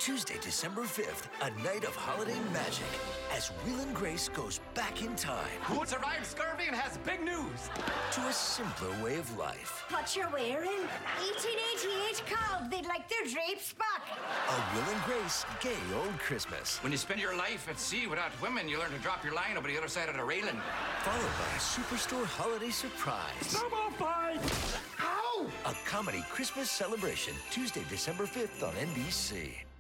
Tuesday, December 5th, a night of holiday magic as Will and Grace goes back in time. Who survived scurvy and has big news? To a simpler way of life. What you're wearing? 1888 called They'd like their drapes back. A Will and Grace gay old Christmas. When you spend your life at sea without women, you learn to drop your line over the other side of the railing. Followed by a Superstore holiday surprise. Double fight! Ow! A comedy Christmas celebration, Tuesday, December 5th on NBC.